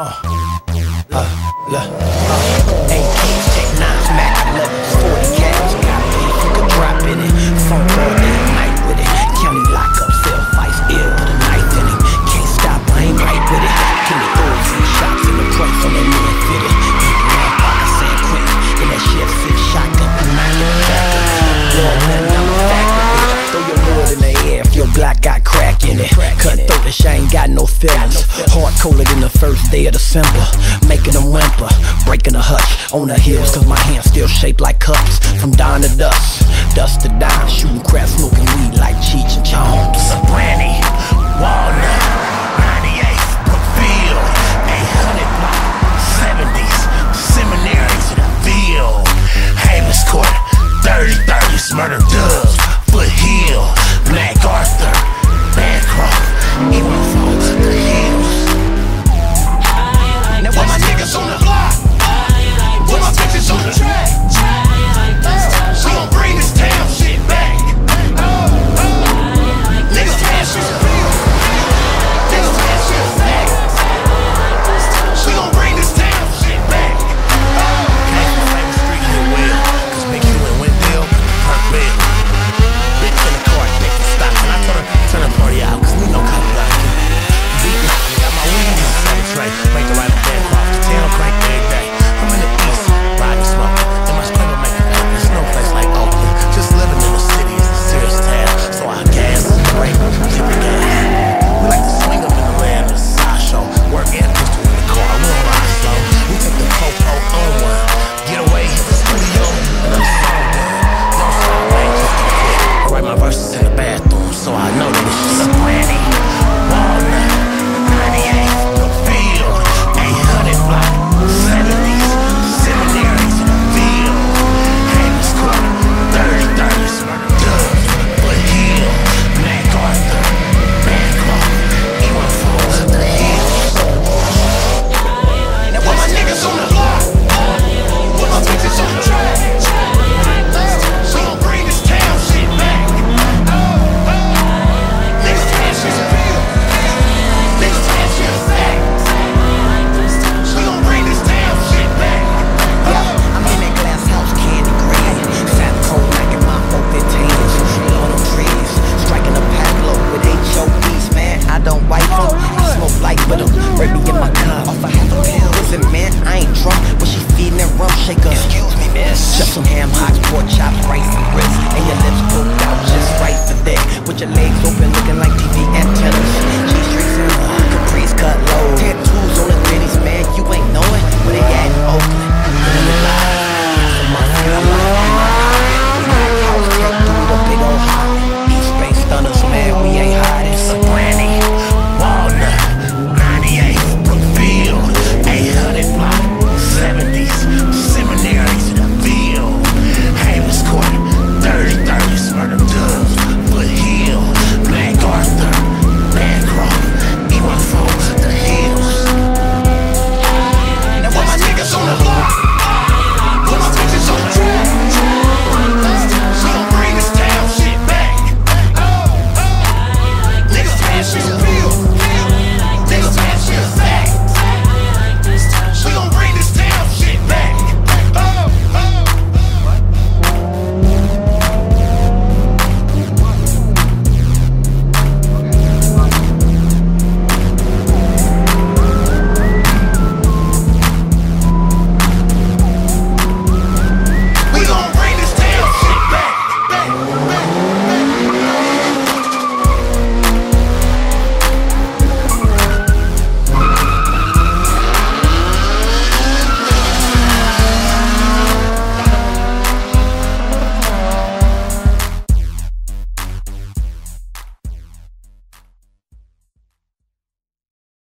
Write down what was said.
AKs, Tech 9s, Mac 11s, 40 cats. Got beef, you can drop in it. Phone all day and night with it. County lockup, cell fights, ill, put a knife in it. Can't stop, I ain't right with it. Give me 30 shots in the price on that man fitted. Mad Parker, San Quentin, in that shit 6 shotgun. Lord, man, I'm a factor. Throw your Lord in the air if your Glock got crack in it. Cut through the shit, ain't got no feelings. Hard colder than the first day of December. Making them whimper, breaking the hutch on the hills, cause my hands still shaped like cups. From dawn to dusk, dust to dawn, shooting crap, smoking